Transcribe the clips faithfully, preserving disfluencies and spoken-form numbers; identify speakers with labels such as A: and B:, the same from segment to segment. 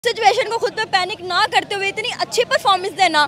A: Situation को खुद पे पैनिक ना करते हुए इतनी अच्छी परफॉर्मेंस देना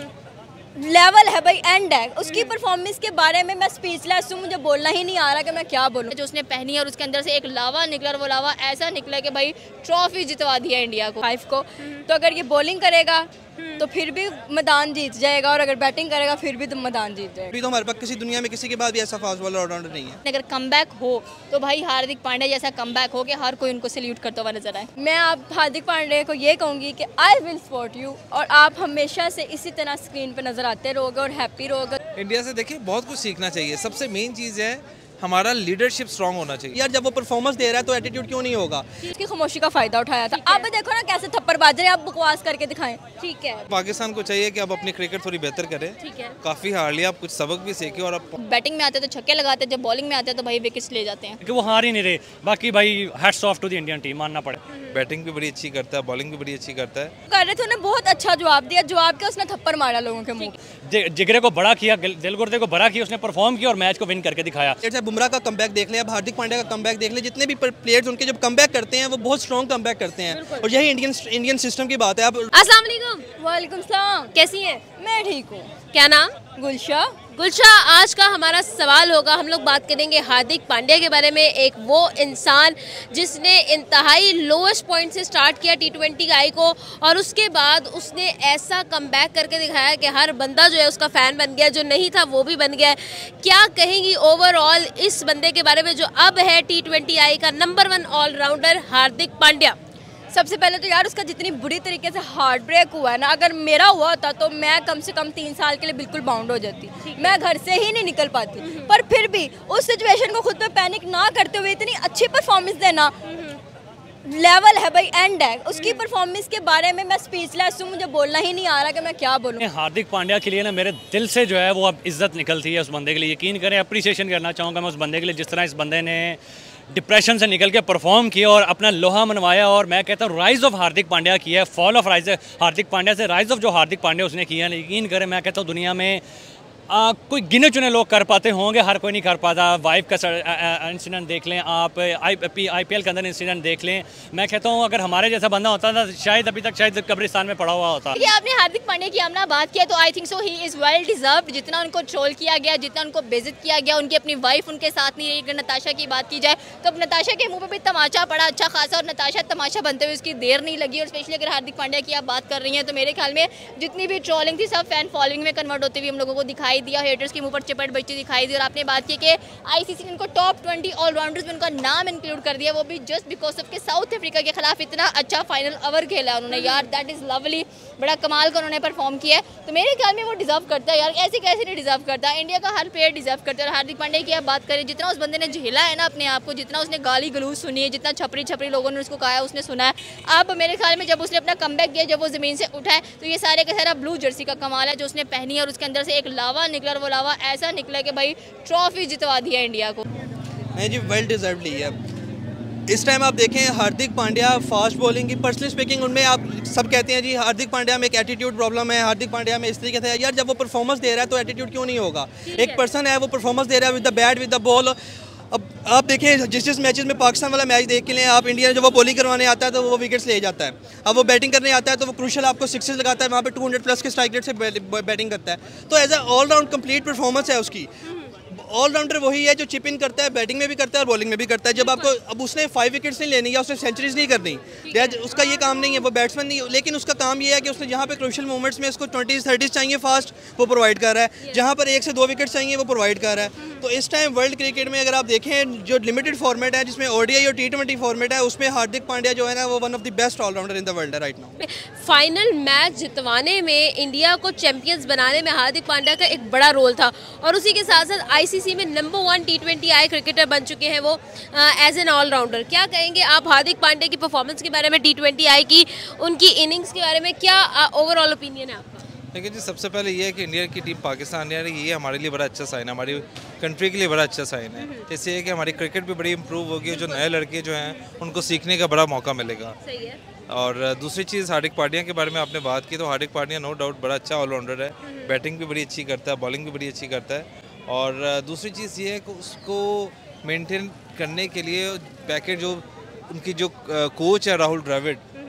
A: लेवल है भाई, एंड है उसकी परफॉर्मेंस के बारे में। मैं स्पीचलेस हूँ, मुझे बोलना ही नहीं आ रहा कि मैं क्या बोलूँ।
B: जो उसने पहनी है और उसके अंदर से एक लावा निकला और वो लावा ऐसा निकला कि भाई ट्रॉफी जितवा दी है इंडिया को फाइव को। तो अगर ये बॉलिंग करेगा तो फिर भी मैदान जीत जाएगा और अगर बैटिंग करेगा फिर भी तो मैदान जीत जाएगा।
C: अभी तो हमारे पास किसी दुनिया में किसी के बाद भी ऐसा फास्ट बॉलर ऑलराउंडर नहीं है।
B: अगर कमबैक हो तो भाई हार्दिक पांड्या जैसा कमबैक हो कि हर कोई उनको सैल्यूट करता हुआ नजर आए।
A: मैं आप हार्दिक पांड्या को ये कहूँगी कि आई विल सपोर्ट यू और आप हमेशा से इसी तरह स्क्रीन पर नजर आते रहोगे और हैप्पी रहोगे।
D: इंडिया से देखिए बहुत कुछ सीखना चाहिए। सबसे मेन चीज़ है हमारा लीडरशिप स्ट्रांग होना चाहिए।
C: यार जब वो परफॉर्मेंस दे रहा है तो एटीट्यूड क्यों नहीं होगा।
A: इसकी खामोशी का फायदा उठाया था। अब देखो ना कैसे थप्पड़ बाज रहे हैं, आप बकवास करके दिखाएं। ठीक है,
D: पाकिस्तान को चाहिए कि अब अपनी क्रिकेट थोड़ी बेहतर करे।
B: ठीक है,
D: काफी हार लिया, आप कुछ सबक भी सीखे और अब
B: बैटिंग में आते तो छक्के लगाते, जब बॉलिंग में आते तो भाई विकेट्स ले जाते हैं
E: कि वो हार ही नहीं रहे। बाकी भाई hats off to the Indian team, मानना पड़े।
D: बैटिंग भी बड़ी अच्छी करता है, बॉलिंग भी बड़ी अच्छी करता है।
A: कर रहे थे उन्हें बहुत अच्छा जवाब दिया, जवाब के उसने थप्पड़ मारा लोगों के मुंह।
E: जिगरे को बड़ा किया, दिल गुर्दे को बड़ा किया, उसने परफॉर्म किया और मैच को विन करके दिखाया।
C: जैसे बुमराह का कमबैक देख ले, अब हार्दिक पांड्या का कमबैक देख ले, जितने भी प्लेयर्स उनके जब कमबैक करते हैं वो बहुत स्ट्रॉन्ग कमबैक करते हैं और यही इंडियन इंडियन सिस्टम की बात है। अब
B: अस्सलाम वालेकुम।
A: वालेकुम सलाम।
B: कैसी हैं?
A: मैं ठीक हूँ।
B: क्या नाम?
A: गुलशा।
F: गुलशा, आज का हमारा सवाल होगा, हम लोग बात करेंगे हार्दिक पांड्या के बारे में। एक वो इंसान जिसने इंतहाई लोएस्ट पॉइंट से स्टार्ट किया टी ट्वेंटी आई को और उसके बाद उसने ऐसा कमबैक करके दिखाया कि हर बंदा जो है उसका फ़ैन बन गया, जो नहीं था वो भी बन गया। क्या कहेंगी ओवरऑल इस बंदे के बारे में जो अब है टी ट्वेंटी आई का number one allrounder Hardik Pandya?
A: सबसे पहले तो यार उसका जितनी बुरी तरीके से हार्ट ब्रेक हुआ है ना, अगर मेरा हुआ होता तो मैं कम से कम तीन साल के लिए बिल्कुल बाउंड हो जाती। मैं घर से ही नहीं निकल पाती। पर फिर भी उस सिचुएशन को खुद पे पैनिक ना करते हुए इतनी अच्छी परफॉर्मेंस देना लेवल है भाई, एंड है उसकी परफॉर्मेंस के बारे में। मैं स्पीचलेस हूँ, मुझे बोलना ही नहीं आ रहा कि मैं क्या बोलूँ।
E: हार्दिक पांड्या के लिए ना मेरे दिल से जो है वो अब इज्जत निकलती है उस बंदे के लिए। यकीन करें, अप्रिसिएशन करना चाहूँगा मैं उस बंदे के लिए, जिस तरह इस बंदे ने डिप्रेशन से निकल के परफॉर्म किया और अपना लोहा मनवाया। और मैं कहता हूँ राइज ऑफ हार्दिक पांड्या किया है, fall of rise Hardik Pandya से राइज ऑफ जो हार्दिक पांड्या उसने किया है। यकीन करें, मैं कहता हूँ दुनिया में आ, कोई गिने चुने लोग कर पाते होंगे, हर कोई नहीं कर पाता। वाइफ का इंसिडेंट देख लें आप, I P I P L के अंदर इंसिडेंट देख लें। मैं कहता हूँ अगर हमारे जैसा बंदा होता था शायद अभी तक शायद कब्रिस्तान में पड़ा हुआ होता।
B: ये आपने हार्दिक पांड्या की हमने बात किया तो I think so he is well deserved. जितना उनको ट्रोल किया गया, जितना उनको बेइज्जत किया गया, उनकी अपनी वाइफ उनके साथ नहीं रही। अगर नताशा की बात की जाए तो अब नताशा के मुँह पर भी तमाचा पड़ा अच्छा खासा और नताशा तमाशा बनते हुए उसकी देर नहीं लगी। और स्पेशली अगर हार्दिक पांड्या की आप बात कर रही हैं तो मेरे ख्याल में जितनी भी ट्रोलिंग थी सब फैन फॉलोइंग में कन्वर्ट होती हुई हम लोगों को दिखाई दिया, हेटर्स के मुंह पर चिपट बचती दिखाई दी। और आपने बात की कि आईसीसी ने इनको टॉप ट्वेंटी ऑलराउंडर्स में उनका नाम इंक्लूड कर दिया, वो भी जस्ट बिकॉज ऑफ के साउथ अफ्रीका के खिलाफ इतना अच्छा फाइनल ओवर खेला उन्होंने। यार दैट इज लवली, बड़ा कमाल का उन्होंने परफॉर्म किया है। तो मेरे ख्याल में वो डिजर्व करता है यार, ऐसे कैसे नहीं डिजर्व करता। इंडिया का हर प्लेयर डिजर्व करता है। और हार्दिक पांड्या की आप बात करें, जितना उस बंदे ने झेला है ना अपने आप को, जितना उसने गाली गलूज सुनी है, जितना छपरी छपरी लोगों ने उसको कहा उसने सुना है, अब मेरे ख्याल में जब उसने अपना कमबैक किया, जब वो जमीन से उठा है तो ये सारे का सारा ब्लू जर्सी का कमाल है जो उसने पहनी है और उसके अंदर से एक लावा निकला और वो लावा ऐसा निकला कि भाई ट्रॉफी जितवा दी है इंडिया को।
C: नहीं जी, वेल डिजर्व ली है। इस टाइम आप देखें हार्दिक पांड्या फास्ट बॉलिंग की पर्सनली स्पीकिंग, उनमें आप सब कहते हैं जी हार्दिक पांड्या में एक एटीट्यूड प्रॉब्लम है, हार्दिक पांड्या में इस तरीके से। यार जब वो परफॉर्मेंस दे रहा है तो एटीट्यूड क्यों नहीं होगा। एक पर्सन है वो परफॉर्मेंस दे रहा है with the bat with the ball. अब आप देखें जिस जिस मैचेस में पाकिस्तान वाला मैच देख के लें आप, इंडिया जब वो बॉलिंग करवाने आता है तो वो विकेट्स ले जाता है। अब वो बैटिंग करने आता है तो वो क्रूशल आपको सिक्सेस लगाता है, वहाँ पे टू हंड्रेड प्लस के स्ट्राइक रेट से बैटिंग करता है। तो as a allround complete performance है उसकी। ऑलराउंडर वही है जो चिप इन करता है, बैटिंग में भी करता है और बॉलिंग में भी करता है। जब आपको अब उसने फाइव विकेट्स नहीं लेनी या उसने सेंचुरीज नहीं करनी, उसका ये काम नहीं है, वो बैट्समैन नहीं। लेकिन उसका काम ये है कि उसने जहाँ पे क्रूशियल मोमेंट्स में उसको ट्वेंटीज थर्टीज चाहिए फास्ट, वो प्रोवाइड कर रहा है। जहाँ पर एक से दो विकेट्स चाहिए वो प्रोवाइड कर रहा है। तो इस टाइम वर्ल्ड क्रिकेट में अगर आप देखें जो लिमिटेड फॉर्मेट है जिसमें ओडीआई और टी ट्वेंटी फॉर्मेट है, उसमें हार्दिक पांड्या जो है ना वो one of the best allrounder in the world है राइट नाउ।
F: फाइनल मैच जितवाने में, इंडिया को चैंपियंस बनाने में हार्दिक पांड्या का एक बड़ा रोल था और उसी के साथ साथ आईसीसी में number one T twenty I cricketer बन चुके हैं वो एज एन ऑलराउंडर। क्या कहेंगे आप हार्दिक पांड्या की परफॉर्मेंस के बारे में, टी ट्वेंटी आई की उनकी इनिंग्स के बारे में, क्या ओवरऑल ओपिनियन है आपका?
D: लेकिन जी सबसे पहले ये है कि इंडिया की टीम पाकिस्तान आ रही है, ये हमारे लिए बड़ा अच्छा साइन है, हमारी कंट्री के लिए बड़ा अच्छा साइन है। इससे है कि हमारी क्रिकेट भी बड़ी इंप्रूव होगी, जो नए लड़के जो हैं उनको सीखने का बड़ा मौका मिलेगा।
F: सही है।
D: और दूसरी चीज़ हार्दिक पांड्या के बारे में आपने बात की तो हार्दिक पांड्या नो डाउट बड़ा अच्छा ऑलराउंडर है, बैटिंग भी बड़ी अच्छी करता है, बॉलिंग भी बड़ी अच्छी करता है। और दूसरी चीज़ ये है कि उसको मेंटेन करने के लिए पैकेज जो उनकी जो कोच है राहुल द्रविड़,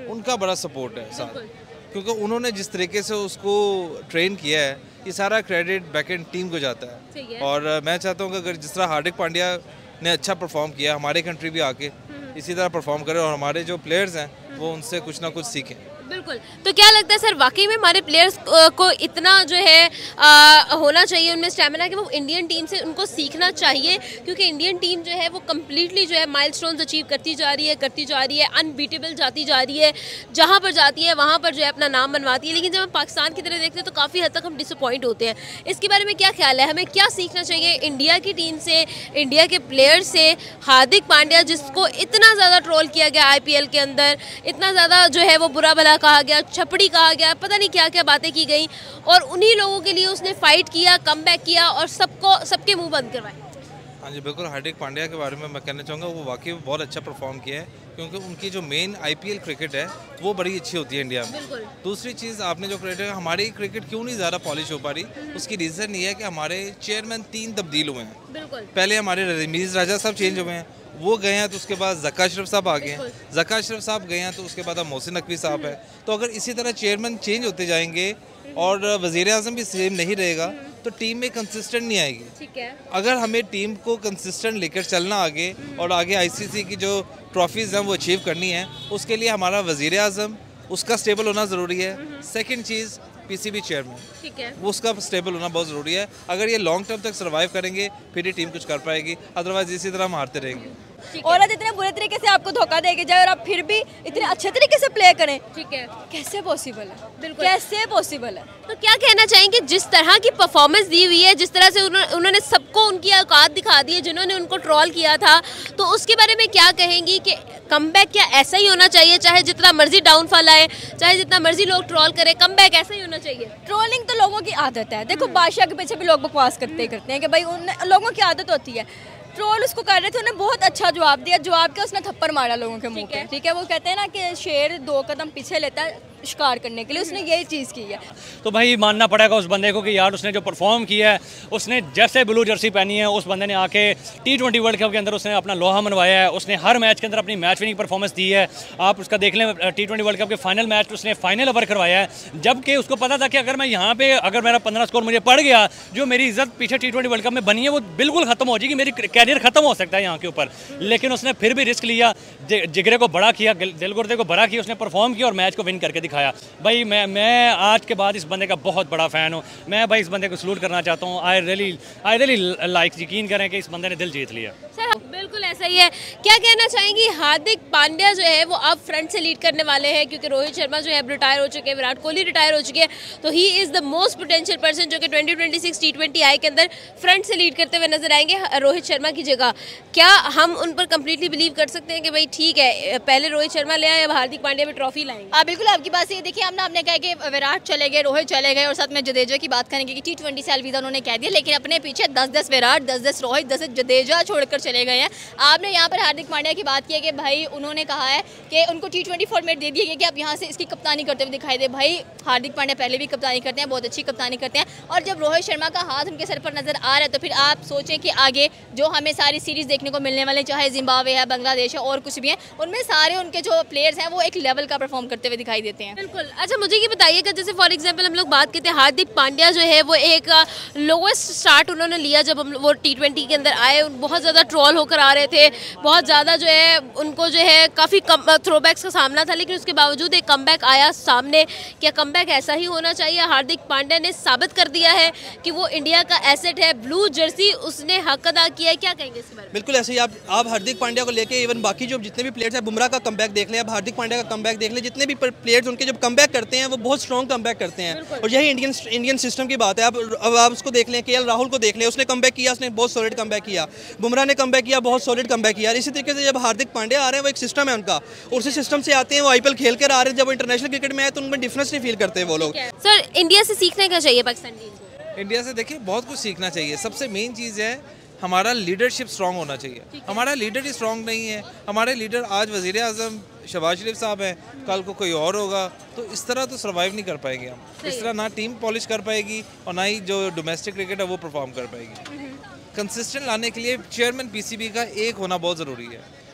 D: उनका बड़ा सपोर्ट है साथ, क्योंकि उन्होंने जिस तरीके से उसको ट्रेन किया है, ये सारा क्रेडिट बैकएंड टीम को जाता है, है। और मैं चाहता हूँ कि अगर जिस तरह हार्दिक पांड्या ने अच्छा परफॉर्म किया, हमारे कंट्री भी आके इसी तरह परफॉर्म करे और हमारे जो प्लेयर्स हैं वो उनसे कुछ ना कुछ सीखें।
F: बिल्कुल। तो क्या लगता है सर, वाकई में हमारे प्लेयर्स को इतना जो है आ, होना चाहिए उनमें स्टैमिना कि वो इंडियन टीम से उनको सीखना चाहिए, क्योंकि इंडियन टीम जो है वो कम्प्लीटली जो है माइलस्टोन्स अचीव करती जा रही है करती जा रही है अनबीटेबल जाती जा रही है, जहाँ पर जाती है वहाँ पर जो है अपना नाम बनवाती है। लेकिन जब हम पाकिस्तान की तरह देखते हैं तो काफ़ी हद तक हम डिसअपॉइंट होते हैं। इसके बारे में क्या ख्याल है, हमें क्या सीखना चाहिए इंडिया की टीम से, इंडिया के प्लेयर से? हार्दिक पांड्या जिसको इतना ज़्यादा ट्रोल किया गया आई पी एल के अंदर, इतना ज़्यादा जो है वो बुरा भला कहा गया, छपड़ी कहा गया, पता नहीं क्या क्या बातें की गई, और उन्हीं लोगों के लिए उसने फाइट किया, कमबैक किया और सबको सबके मुंह बंद करवाए।
D: हाँ जी बिल्कुल, हार्दिक पांड्या के बारे में मैं कहना चाहूँगा वो वाकई बहुत अच्छा परफॉर्म किया है, क्योंकि उनकी जो main I P L cricket है वो बड़ी अच्छी होती है इंडिया में। दूसरी चीज़, आपने जो क्रिकेट है, हमारी क्रिकेट क्यों नहीं ज़्यादा पॉलिश हो पा रही, उसकी रीज़न ये है कि हमारे चेयरमैन तीन तब्दील हुए हैं। पहले हमारे रमीज़ राजा साहब चेंज हुए हैं, वो गए हैं, तो उसके बाद ज़का अशरफ साहब आ गए हैं, ज़का अशरफ साहब गए हैं, तो उसके बाद अब मोहसिन नकवी साहब है। तो अगर इसी तरह चेयरमैन चेंज होते जाएंगे और वज़ीर आज़म भी सेम नहीं रहेगा तो टीम में कंसिस्टेंट नहीं आएगी। ठीक है। अगर हमें टीम को कंसिस्टेंट लेकर चलना आगे और आगे आई सी सी की जो ट्रॉफीज़ हैं वो अचीव करनी है, उसके लिए हमारा वज़ीर आज़म उसका स्टेबल होना ज़रूरी है। सेकेंड चीज़, पी सी बी चेयरमैन, ठीक है, वो उसका स्टेबल होना बहुत ज़रूरी है। अगर ये लॉन्ग टर्म तक सर्वाइव करेंगे फिर ये टीम कुछ कर पाएगी, अदरवाइज इसी तरह हम हारते रहेंगे।
A: औरत इतने बुरे तरीके से आपको धोखा देके जाए और आप फिर भी इतने अच्छे तरीके से प्ले करें, ठीक है, कैसे पॉसिबल है? बिल्कुल कैसे पॉसिबल है?
F: तो क्या कहना चाहेंगे, जिस तरह की परफॉर्मेंस दी हुई है, जिस तरह से उन्होंने सबको उनकी औकात दिखा दी है, जिन्होंने उनको ट्रोल किया था, तो उसके बारे में क्या कहेंगी कि कमबैक क्या ऐसा ही होना चाहिए? चाहे जितना मर्जी डाउनफॉल आए, चाहे जितना मर्जी लोग ट्रोल करें, कमबैक ऐसा ही होना चाहिए?
A: ट्रोलिंग तो लोगों की आदत है। देखो बादशाह के पीछे भी लोग बकवास करते ही करते हैं कि भाई उन लोगों की आदत होती है। ट्रोल उसको कर रहे थे, उन्हें बहुत अच्छा जवाब दिया, जवाब के उसने थप्पड़ मारा लोगों के मुंह पे, ठीक है। वो कहते हैं ना कि शेर दो कदम पीछे लेता है शिकार करने के लिए, उसने यही चीज़ की है।
E: तो भाई मानना पड़ेगा उस बंदे को कि यार उसने जो परफॉर्म किया है, उसने जैसे ब्लू जर्सी पहनी है, उस बंदे ने आके टी ट्वेंटी वर्ल्ड कप के अंदर उसने अपना लोहा मनवाया है, उसने हर मैच के अंदर अपनी मैच विनिंग परफॉर्मेंस दी है। आप उसका देख लें, टी ट्वेंटी वर्ल्ड कप के फाइनल मैच उसने फाइनल ओवर करवाया है, जबकि उसको पता था कि अगर मैं यहाँ पे अगर मेरा पंद्रह स्कोर मुझे पड़ गया, जो मेरी इज्जत पीछे टी ट्वेंटी वर्ल्ड कप में बनी है वो बिल्कुल खत्म हो जाएगी, मेरी कैरियर खत्म हो सकता है यहाँ के ऊपर। लेकिन उसने फिर भी रिस्क लिया, जिगरे को बड़ा किया, दिल गुर्दे को बड़ा किया, उसने परफॉर्म किया और मैच को विन करके दिखाया। भाई मैं मैं आज के बाद इस बंदे का बहुत बड़ा फ़ैन हूँ। मैं भाई इस बंदे को सलूट करना चाहता हूँ। I really I really like, यकीन करें कि इस बंदे ने दिल जीत लिया।
F: सर बिल्कुल ऐसा ही है। क्या कहना चाहेंगी, हार्दिक पांड्या जो है वो अब फ्रंट से लीड करने वाले हैं, क्योंकि रोहित शर्मा जो है रिटायर हो चुके हैं, विराट कोहली रिटायर हो चुके हैं, तो he is the most potential person जो कि twenty twenty six T twenty I के अंदर फ्रंट से लीड करते हुए नजर आएंगे रोहित शर्मा की जगह। क्या हम उन पर कंप्लीटली बिलीव कर सकते हैं कि भाई ठीक है, पहले रोहित शर्मा ले आए, अब हार्दिक पांड्या भी ट्रॉफी लाएंगे?
B: हाँ बिल्कुल, आपकी बात सही। देखिए हमने आपने कहा कि विराट चले गए, रोहित चले गए और साथ में जडेजा की बात करेंगे कि टी ट्वेंटी से अलविदा उन्होंने कह दिया, लेकिन अपने पीछे दस दस विराट, दस दस रोहित, दस जडेजा छोड़कर चले गए हैं। आपने यहाँ पर हार्दिक पांड्या की बात की है कि भाई उन्होंने कहा है कि उनको टी ट्वेंटी फॉर्मेट दे दिया गया कि आप यहाँ से इसकी कप्तानी करते हुए दिखाई दे। भाई हार्दिक पांड्या पहले भी कप्तानी करते हैं, बहुत अच्छी कप्तानी करते हैं, और जब रोहित शर्मा का हाथ उनके सर पर नजर आ रहा है तो फिर आप सोचें कि आगे जो हमें सारी सीरीज देखने को मिलने वाले, चाहे जिम्बाब्वे है, बांग्लादेश है और कुछ भी है, उनमें सारे उनके जो प्लेयर्स हैं वो एक लेवल का परफॉर्म करते हुए दिखाई देते हैं।
F: बिल्कुल। अच्छा मुझे ये बताइएगा, जैसे फॉर एग्जांपल हम लोग बात करते हैं हार्दिक पांड्या जो है वो एक लोवेस्ट स्टार्ट उन्होंने लिया जब हम वो टी ट्वेंटी के अंदर आए, बहुत ज़्यादा ट्रॉल होकर आ रहे थे, बहुत ज़्यादा जो है उनको जो है काफ़ी कम थ्रोबैक्स का सामना था, लेकिन उसके बावजूद एक कमबैक आया सामने। क्या कमबैक ऐसा ही होना चाहिए? हार्दिक पांड्या ने साबित कर दिया है कि वो इंडिया का एसेट है, ब्लू जर्सी उसने हक अदा किया है। क्या कहेंगे इस बारे में?
C: बिल्कुल ऐसे ही आप आप हार्दिक पांड्या को लेके इवन बाकी जो जितने भी प्लेयर्स हैं, बुमराह का कमबैक देख लें, आप हार्दिक पांड्या का कमबैक देख लें, जितने भी प्लेयर्स उनके जब कमबैक करते हैं वो बहुत स्ट्रॉन्ग कमबैक करते हैं, और यही इंडियन इंडियन सिस्टम की बात है। आप अब आप उसको देख लें, के एल राहुल को देख लें, उसने कमबैक किया, उसने बहुत सॉलिड कमबैक किया, बुमराह ने कमबैक किया, बहुत सॉलिड कमबैक किया। इसी तरीके से जब हार्दिक पांड्या आ रहे हैं, वो एक सिस्टम है उनका, उसी सिस्टम से आते हैं, वो आई पी एल खेल कर आ रहे हैं, जब वो इंटरनेशनल क्रिकेट में आए तो उनमें डिफरेंस नहीं फील करते वो लोग।
F: सर इंडिया से सीखने का चाहिए पाकिस्तान टीम को?
D: इंडिया से देखिए बहुत कुछ सीखना चाहिए। सबसे मेन चीज़ है हमारा लीडरशिप स्ट्रांग होना चाहिए। हमारा लीडर ही स्ट्रांग नहीं है। हमारे लीडर आज वज़ीर आज़म शहबाज शरीफ साहब हैं, कल को कोई और होगा, तो इस तरह तो सर्वाइव नहीं कर पाएंगे हम। इस तरह ना टीम पॉलिश कर पाएगी और ना ही जो डोमेस्टिक क्रिकेट है वो परफॉर्म कर पाएगी। कंसिस्टेंट लाने के लिए चेयरमैन पीसीबी का एक होना बहुत ज़रूरी है।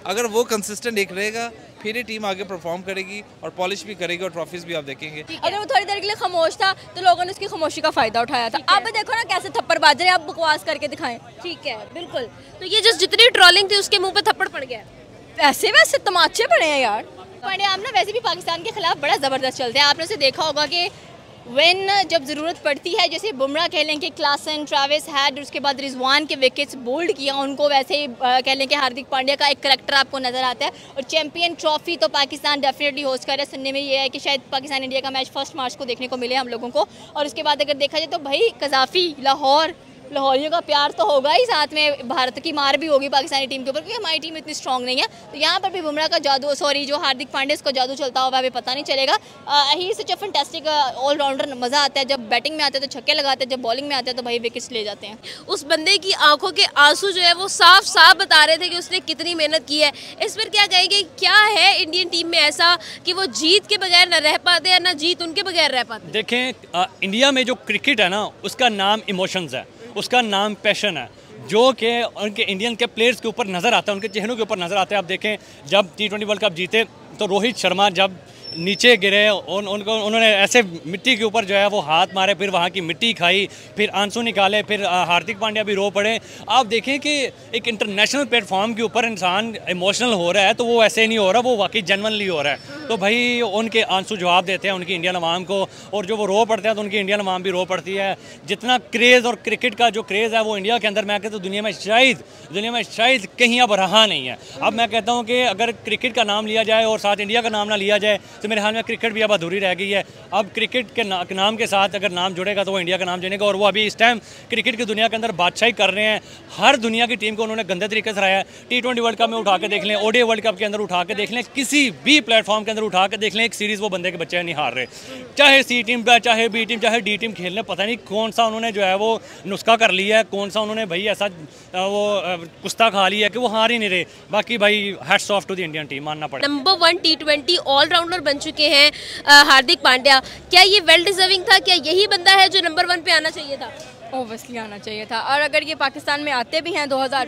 D: अगर वो कंसिस्टेंट एक रहेगा फिर ये टीम आगे परफॉर्म करेगी और पॉलिश भी करेगी और ट्रॉफीज भी आप देखेंगे।
A: अगर वो थोड़ी देर के लिए खामोश था तो लोगों ने उसकी खामोशी का फायदा उठाया था। अब देखो ना कैसे थप्पड़ बाज रहे हैं, आप बकवास करके दिखाएं।
F: ठीक है, बिल्कुल। तो ये जिस जितनी ट्रोलिंग थी उसके मुंह पे थप्पड़ पड़ गया।
A: वैसे वैसे तमाचे पड़े हैं यार।
B: पांड्या आप ना वैसे भी पाकिस्तान के खिलाफ बड़ा ज़बरदस्त चलते हैं। आपने उसे देखा होगा कि व्हेन जब ज़रूरत पड़ती है, जैसे बुमराह कह लें कि क्लासन, ट्रेविस हेड, उसके बाद रिजवान के विकेट्स बोल्ड किया उनको, वैसे ही कह लें कि हार्दिक पांड्या का एक करैक्टर आपको नज़र आता है। और चैंपियन ट्रॉफी तो पाकिस्तान डेफिनेटली होस्ट कर रहा है। सुनने में ये है कि शायद पाकिस्तान इंडिया का मैच फर्स्ट मार्च को देखने को मिले हम लोगों को। और उसके बाद अगर देखा जाए तो भाई कज़ाफ़ी, लाहौर, लाहौरियों का प्यार तो होगा ही, साथ में भारत की मार भी होगी पाकिस्तानी टीम के ऊपर, क्योंकि हमारी टीम इतनी स्ट्रांग नहीं है। तो यहाँ पर भी बुमराह का जादू, सॉरी जो हार्दिक पांड्या का जादू चलता होगा हमें पता नहीं चलेगा। He is such a fantastic allrounder. मज़ा आता है जब बैटिंग में आते हैं तो छक्के लगाते हैं, जब बॉलिंग में आते हैं तो भाई विकेट्स ले जाते हैं।
F: उस बंदे की आंखों के आंसू जो है वो साफ साफ बता रहे थे कि उसने कितनी मेहनत की है। इस पर क्या कहेंगे, क्या है इंडियन टीम में ऐसा कि वो जीत के बगैर न रह पाते हैं, ना जीत उनके बगैर रह पाते?
E: देखें, आ, इंडिया में जो क्रिकेट है ना, उसका नाम इमोशंस है, उसका नाम पैशन है, जो कि उनके इंडियन के प्लेयर्स के ऊपर नज़र आता है, उनके चेहरों के ऊपर नज़र आता है। आप देखें, जब टी ट्वेंटी वर्ल्ड कप जीते तो रोहित शर्मा जब नीचे गिरे, उन, उनको उन्होंने ऐसे मिट्टी के ऊपर जो है वो हाथ मारे, फिर वहाँ की मिट्टी खाई, फिर आंसू निकाले, फिर हार्दिक पांड्या भी रो पड़े। आप देखें कि एक इंटरनेशनल प्लेटफॉर्म के ऊपर इंसान इमोशनल हो रहा है तो वो ऐसे नहीं हो रहा, वो वाकई जेन्युइनली हो रहा है। तो भाई उनके आंसू जवाब देते हैं उनकी इंडियन अवाम को, और जो वो रो पड़ते हैं तो उनकी इंडियन अवाम भी रो पड़ती है। जितना क्रेज़ और क्रिकेट का जो क्रेज़ है वो इंडिया के अंदर, मैं कहता हूँ दुनिया में शायद दुनिया में शायद कहीं अब रहा नहीं है। अब मैं कहता हूँ कि अगर क्रिकेट का नाम लिया जाए और साथ इंडिया का नाम ना लिया जाए तो मेरे ख्याल में क्रिकेट भी अब अधूरी रह गई है। अब क्रिकेट के ना, नाम के साथ अगर नाम जुड़ेगा तो वो इंडिया का नाम जुड़ेगा, और वो अभी इस टाइम क्रिकेट की दुनिया के अंदर बादशाही कर रहे हैं। हर दुनिया की टीम को उन्होंने गंदे तरीके से हराया है। टी ट्वेंटी वर्ल्ड कप में उठा के देख लें, ओडीआई वर्ल्ड कप के अंदर उठा के देख लें, किसी भी प्लेटफॉर्म के अंदर उठा के देख लें, एक सीरीज़ वो बंदे के बच्चे नहीं हार रहे। चाहे सी टीम, चाहे बी टीम, चाहे डी टीम खेल लें, पता नहीं कौन सा उन्होंने जो है वो नुस्खा कर लिया है, कौन सा उन्होंने भाई ऐसा वो कुश्ता खा लिया है कि वो हार ही नहीं रहे। बाकी भाई hats off to the Indian team, मानना पड़ेगा।
F: Number one T twenty allrounder बन चुके हैं हार्दिक पांड्या, क्या ये वेल डिजर्विंग था? क्या यही बंदा है जो नंबर वन पे आना चाहिए था?
A: ओबियसली आना चाहिए था। और अगर ये पाकिस्तान में आते भी हैं दो हज़ार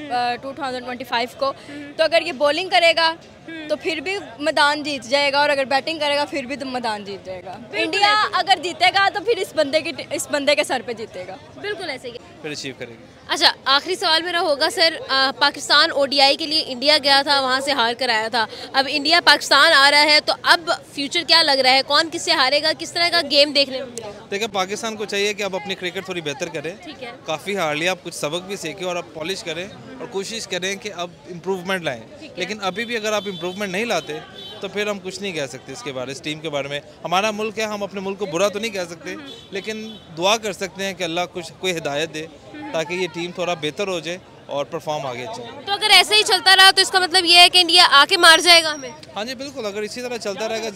A: पच्चीस को, तो अगर ये बॉलिंग करेगा तो फिर भी मैदान जीत जाएगा, और अगर बैटिंग करेगा फिर भी तो मैदान जीत जाएगा। इंडिया अगर जीतेगा तो फिर इस बंदे की इस बंदे के सर पे जीतेगा।
F: बिल्कुल ऐसे ही
D: फिर अचीव करेगी।
F: अच्छा, आखिरी सवाल मेरा होगा सर, आ, पाकिस्तान ओडीआई के लिए इंडिया गया था, वहाँ से हार कर आया था, अब इंडिया पाकिस्तान आ रहा है, तो अब फ्यूचर क्या लग रहा है? कौन किससे हारेगा? किस तरह का गेम देखने को मिलेगा?
D: देखिए, पाकिस्तान को चाहिए कि अब अपनी क्रिकेट थोड़ी बेहतर करें।
F: ठीक है,
D: काफ़ी हार लिया, अब कुछ सबक भी सीखे और अब पॉलिश करें और कोशिश करें कि अब इम्प्रूवमेंट लाएं। लेकिन अभी भी अगर आप इम्प्रूवमेंट नहीं लाते तो फिर हम कुछ नहीं कह सकते इसके बारे, इस टीम के बारे में। हमारा मुल्क है, हम अपने मुल्क को बुरा तो नहीं कह सकते, लेकिन दुआ कर सकते हैं कि अल्लाह कुछ कोई हिदायत दे ताकि ये टीम थोड़ा बेहतर हो जाए और परफॉर्म आगे अच्छा।
F: तो अगर ऐसे ही चलता रहा तो इसका मतलब ये है कि इंडिया आके मार जाएगा हमें?
D: हाँ जी बिल्कुल, अगर इसी तरह चलता रहेगा,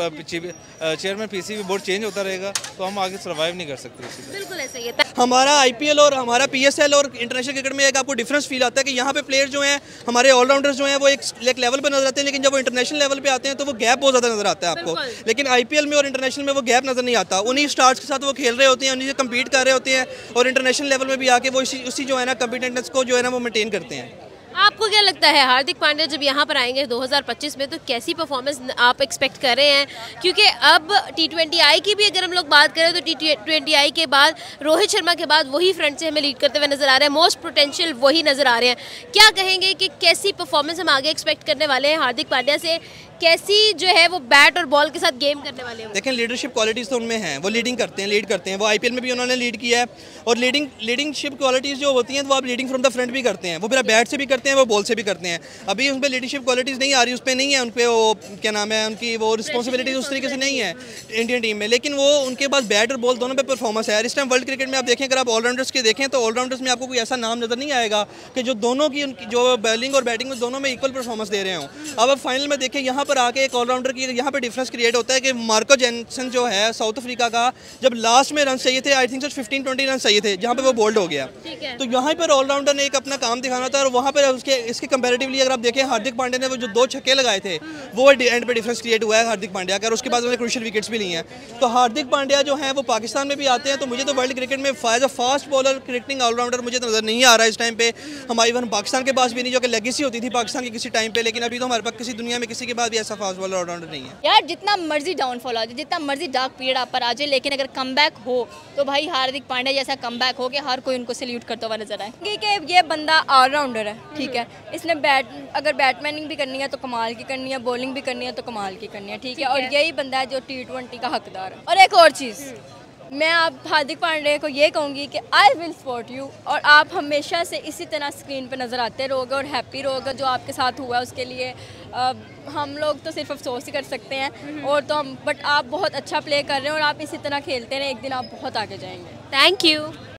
D: जैसा चेयरमैन पीसीबी बोर्ड चेंज होता रहेगा तो हम आगे सर्वाइव नहीं कर सकते इसी तरह।
F: बिल्कुल ऐसे ही है।
C: हमारा आईपीएल और हमारा पीएसएल और इंटरनेशनल क्रिकेट में एक आपको डिफरेंस फील आता है कि यहाँ पे प्लेयर जो हैं हमारे ऑलराउंडर्स जो हैं वो एक, एक लेवल पर नजर आते हैं, लेकिन जब वो इंटरनेशनल लेवल पे आते हैं तो वो गैप बहुत ज़्यादा नजर आता है आपको। लेकिन आईपीएल में और इंटरनेशनल में वो गैप नजर नहीं आता। उन्हीं स्टार्स के साथ वो खेल रहे होते हैं, उन्हीं से कम्पीट कर रहे होते हैं, और इंटरनेशनल लेवल में भी आके वो इसी उसी जो है ना कम्पिटेंटनेस को जो है ना वो मेंटेन करते हैं।
F: आपको क्या लगता है हार्दिक पांड्या जब यहाँ पर आएंगे दो हज़ार पच्चीस में तो कैसी परफॉर्मेंस आप एक्सपेक्ट कर रहे हैं? क्योंकि अब टी ट्वेंटी आई की भी अगर हम लोग बात करें तो टी ट्वेंटी आई के बाद रोहित शर्मा के बाद वही फ्रंट से हमें लीड करते हुए नजर आ रहे हैं, मोस्ट पोटेंशियल वही नजर आ रहे हैं। क्या कहेंगे कि कैसी परफॉर्मेंस हम आगे एक्सपेक्ट करने वाले हैं हार्दिक पांड्या से? कैसी जो है वो बैट और बॉल के साथ गेम करने वाले हैं?
C: देखें, लीडरशिप क्वालिटीज़ तो उनमें हैं, वो लीडिंग करते हैं, लीड करते हैं। वो आईपीएल में भी उन्होंने लीड किया है, और लीडिंग लीडिंगशिप क्वालिटीज़ जो होती हैं वो आप लीडिंग फ्रॉम द फ्रंट भी करते हैं। वो मेरा बैट से भी करते हैं, वो बॉल से भी करते हैं। अभी उन पर लीडरशिप क्वालिटीज़ नहीं आ रही, उस पर नहीं है उन पर वो क्या नाम है उनकी वो रिस्पॉन्सिबिलिटीज़ उस तरीके से नहीं है इंडियन टीम में, लेकिन वो उनके पास बैट और बॉल दोनों पे परफॉर्मेंस है। इस टाइम वर्ल्ड क्रिकेट में आप देखें, अगर आप ऑलराउंडर्स के देखें तो ऑलराउंडर्स में आपको कोई ऐसा नाम नज़र नहीं आएगा कि जो दोनों की उनकी जो बॉलिंग और बैटिंग में दोनों में इक्वल परफॉर्मेंस दे रहे हों। अब आप फाइनल में देखें, यहाँ पर पर आके एक ऑलराउंडर की यहाँ पे डिफरेंस क्रिएट होता है कि मार्को जेनसन जो है साउथ अफ्रीका का, जब लास्ट में रन चाहिए थे, I think fifteen twenty run चाहिए थे, जहाँ पे वो बोल्ड हो गया। तो यहाँ पर ऑलराउंडर ने एक अपना काम दिखाना था, और वहाँ पर उसके इसके कंपेरेटिवली अगर आप देखें हार्दिक पांड्या ने वो जो दो छक्के लगाए थे वो एंड पे डिफरेंस क्रिएट हुआ है हार्दिक पांड्या का, और उसके बाद उन्होंने क्रूशियल विकेट्स भी ली हैं। तो हार्दिक पांड्या जो है वो पाकिस्तान में भी आते हैं, तो मुझे तो वर्ल्ड क्रिकेट में as a fast bowler cricketing allrounder मुझे तो नजर नहीं आ रहा है इस टाइम पे। हमारी इवन पाकिस्तान के पास भी नहीं, जो कि लेगेसी होती थी पाकिस्तान की किसी टाइम पे, लेकिन अभी तो हमारे पास किसी दुनिया में किसी के पास भी ऐसा फास्ट बॉलर ऑलराउंडर नहीं है।
B: यार जितना मर्जी डाउनफॉल आ जाए, जितना मर्जी डार्क पीरियड आप पर आ जाए, लेकिन अगर कमबैक हो तो भाई हार्दिक पांड्या जैसा कमबैक हो कि हर कोई उनको सैल्यूट करता हुआ नजर आए
A: कि ये बंदा ऑलराउंडर है, ठीक है। इसने बैट अगर बैटमैनिंग भी करनी है तो कमाल की करनी है, बॉलिंग भी करनी है तो कमाल की करनी है, ठीक है। और यही बंदा है जो टी ट्वेंटी का हकदार है। और एक और चीज़, मैं आप हार्दिक पांड्या को ये कहूँगी कि आई विल सपोर्ट यू, और आप हमेशा से इसी तरह स्क्रीन पे नज़र आते रहोगे और हैप्पी रहोगे। जो आपके साथ हुआ है उसके लिए आ, हम लोग तो सिर्फ अफसोस ही कर सकते हैं, और तो हम बट आप बहुत अच्छा प्ले कर रहे हैं और आप इसी तरह खेलते रहें, एक दिन आप बहुत आगे जाएंगे।
F: Thank you.